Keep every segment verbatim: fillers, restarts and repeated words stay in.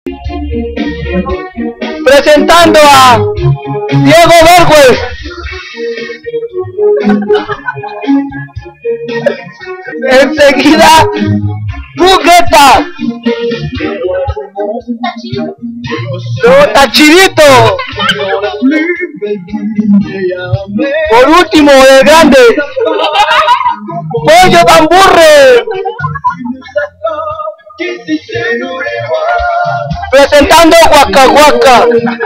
Presentando a Diego Bergüez. Enseguida, Bugueta. No, Tachirito. Por último, el grande, Pollo Bamburre. Presentando Guaca Guaca.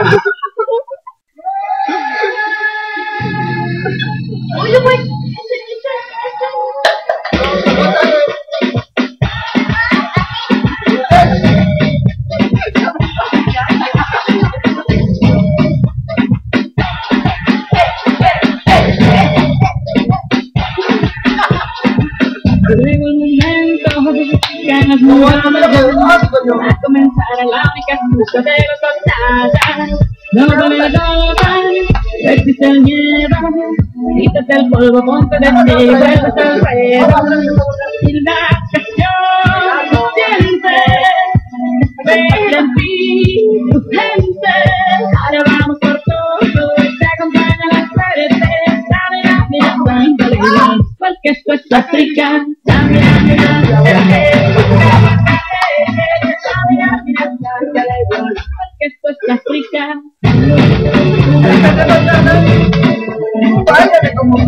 Llegó el momento que nos movamos a comenzar a la única excusa de los batallas. No vale la gota, existe el miedo. Quítate el polvo, ponte de pie y vuelves al ruedo. Y la canción siente, ve en ti, tu gente. Ahora vamos por todo y te acompaña la suerte. Mira, mira, mira, porque esto es África. Mira, mira, porque esto es África. Váyale como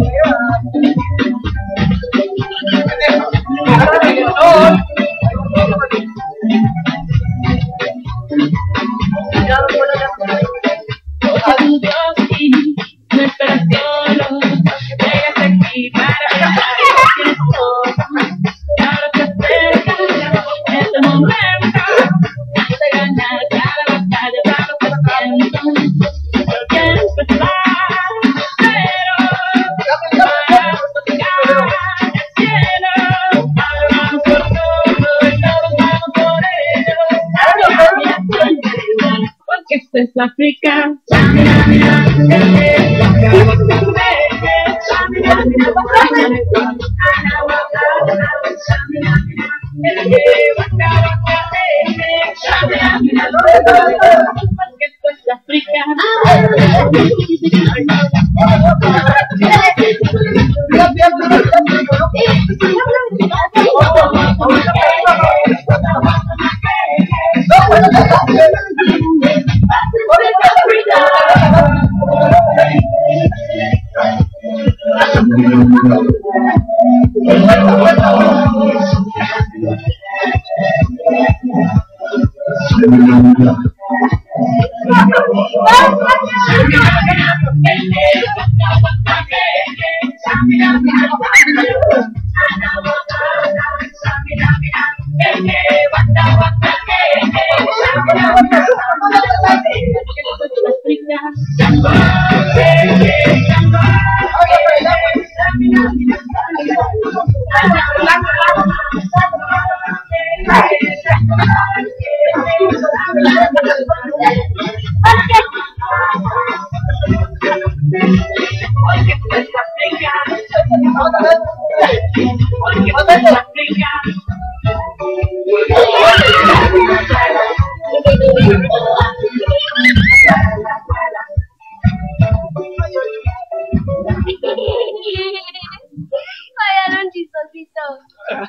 No esperas solo, llegas aquí para tienes todo, y ahora te acercas, es el momento de ganar cada batalla, vamos haciendo, porque empezar, pero para tocar el cielo, ahora vamos por todo y todos vamos por ello, porque esto es África. Mira, mira, Vayan chistositos.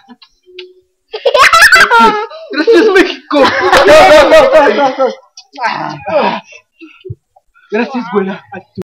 Gracias, México. No, no, no, no, no. Gracias, güera.